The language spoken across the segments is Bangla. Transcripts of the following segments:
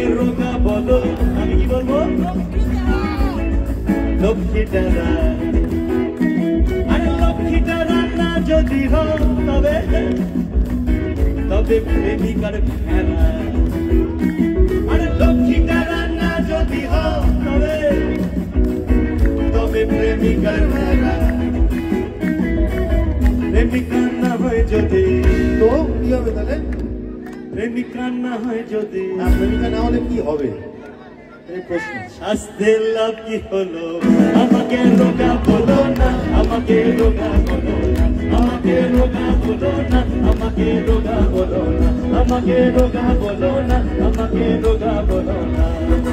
রোগা বলো, আমি কি বলবো? লক্ষ্মীটারা। আরে লক্ষ্মীটারা না যদি হও তবে তবে প্রেমিকার খেলা। আরে লক্ষ্মীটারা না যদি হও তবে তবে প্রেমিকার খেলা। প্রেমিকা না হয় যদি, তো কি হবে তাহলে? প্রেমিকা না হয় যদি, প্রেমিকা না হলে কি হবে প্রশ্ন? স্বাস্থ্যের লাভ কি হলো? আমাকে রোগা বলো না, আমাকে রোগা বলো না, আমাকে রোগা বলো না, আমাকে রোগা বলো না, আমাকে রোগা বলো না, আমাকে রোগা বলো না।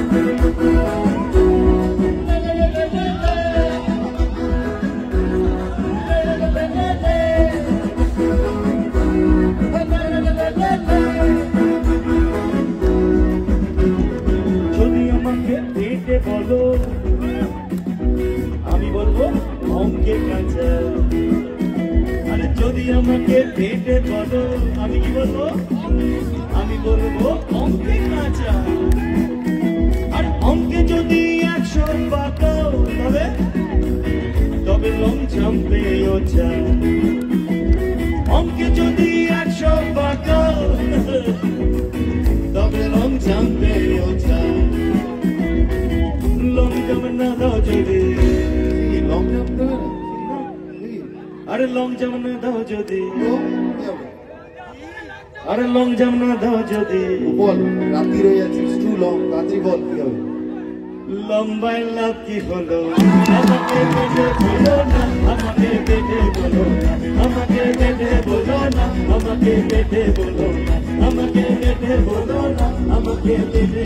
যদি আমাকে পেটে বলো, আমি বলবো অঙ্কে কাঁচা। আরে যদি আমাকে পেটে বলো, আমি কি বলবো? আমি বলবো অঙ্কে কাঁচা। আর অঙ্কে যদি 100 পাকাও তবে তবে লং জাম্পে ওঠা। অঙ্কে যদি 100 পাকাও তবে লং জাম্পে ওঠা। লং জাম্প না দাও যদি, লং জাম্প দেবে না? আরে লং জাম্প না দাও যদি, তো কি হবে? আরে লং জাম্প না দাও যদি, বল, রাত্রি রয়ে যাচ্ছে, টু লং, রাত্রি বল কি হবে? লম্বায় লাভ কি হলো? আমাকে পেটে বলো না, আমাকে পেটে বলো না, আমাকে পেটে বলো না, আমাকে পেটে বলো না, আমাকে পেটে বলো না, আমাকে পেটে